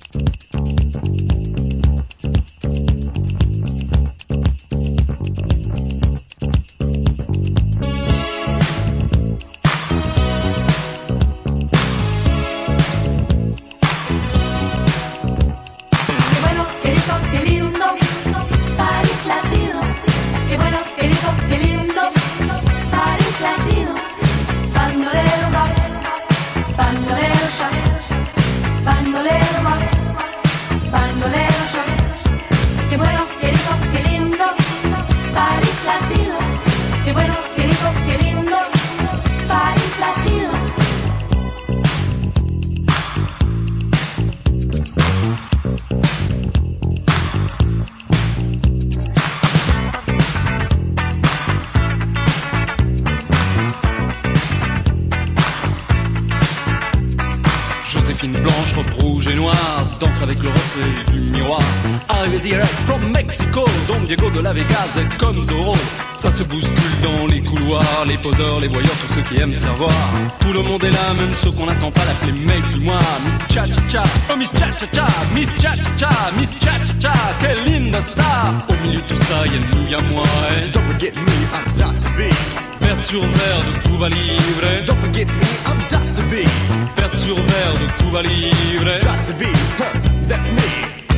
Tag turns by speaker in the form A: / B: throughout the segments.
A: Joséphine blanche, robe rouge et noire, danse avec le reflet du miroir. Arrivé direct from Mexico, Don Diego de la Vegas est comme Zorro. Ça se bouscule dans les couloirs, les poseurs, les voyeurs, tous ceux qui aiment savoir. Tout le monde est là, même ceux qu'on n'attend pas, l'appeler mec du mois. Miss Cha-Cha-Cha, oh Miss Cha-Cha-Cha, Miss Cha-Cha-Cha, Miss Cha-Cha-Cha, quelle linda star. Au milieu de tout ça, y'a nous, y'a moi, eh.
B: Don't forget me, I'm Dr. B.
A: Vers sur verre de Cuba Libre.
B: Don't forget me, I'm Dr. B.
A: Vers sur verre de Cuba Libre.
B: Dr. B, that's me.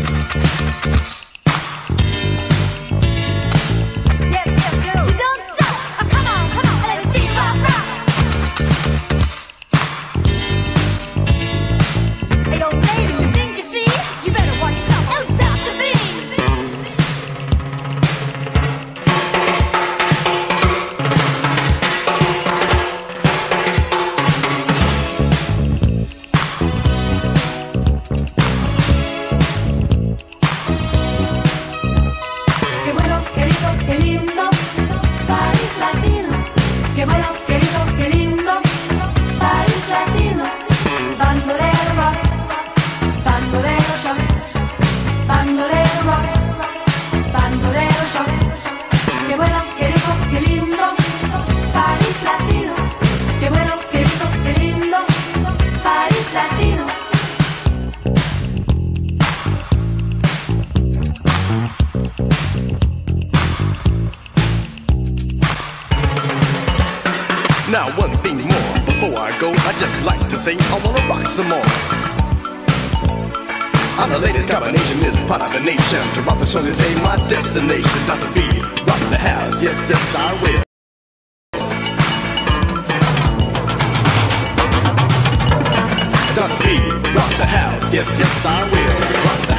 B: Now one thing more, before I go, I just like to say I wanna rock some more. I'm the latest combination, this part of the nation. To rock the show is my destination. Dr. B, rock the house, yes, yes, I will. Dr. B, rock the house, yes, yes, I will. Rock the